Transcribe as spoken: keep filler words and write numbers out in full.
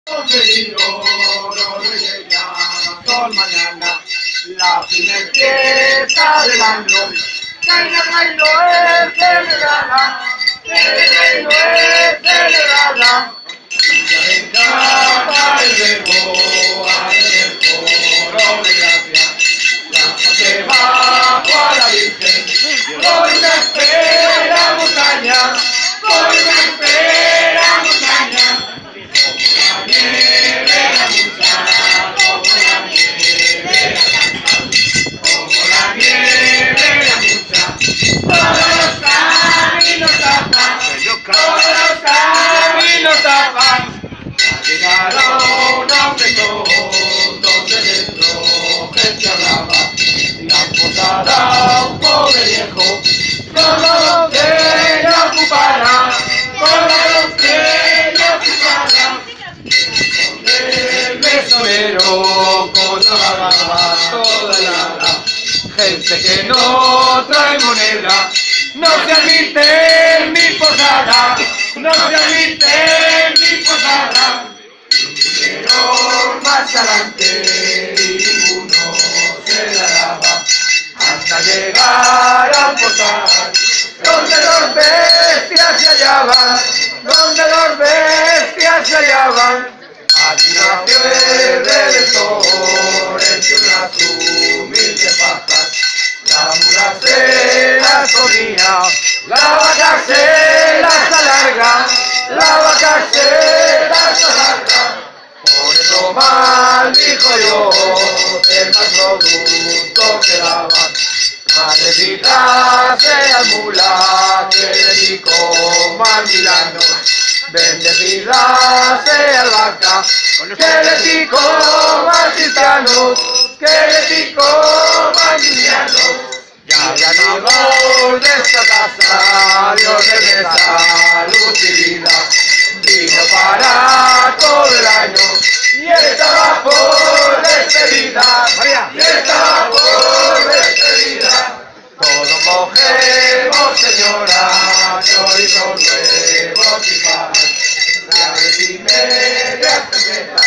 Venido, no ya son mañana, la primer fiesta del año, que el reino es celebrada, que el reino es celebrada. Ya venga el verbo a el coro de gracia, la se bajo a la Virgen, hoy me espera montaña, hoy me espera montaña. La nieve la mucha, como la nieve la como la nieve la mucha, todos los caminos tapan, todos los caminos tapan. Llegaron a un retón donde dentro gente hablaba, y han posado a un pobre viejo, con la doncella ocupada, con la doncella ocupada. El mesonero con toda la barba, toda helada, gente que no trae moneda, no se admite en mi posada, no se admite en mi posada. Pero más adelante y ninguno se la daba, hasta llegar a un portal donde dos bestias se hallaban, donde dos bestias se hallaban. Allí nació el Redentor entre unas humildes pajas, la mula se las comía, la vaca se las alarga, la vaca se las alarga. Por eso maldijo yo el mal producto que daba. Maldecida sea mula que le dijo mal milano, bendecida sea el vaca que le dijo mal cristianos, que le dijo mal cristianos. Ya ganamos de esta casa, Dios de salud y vida, vino para todo el año, y estaba por despedida, y estaba por despedida. Todos cogemos, señora, chorizo nuevos y pan, la vez y media cerveza.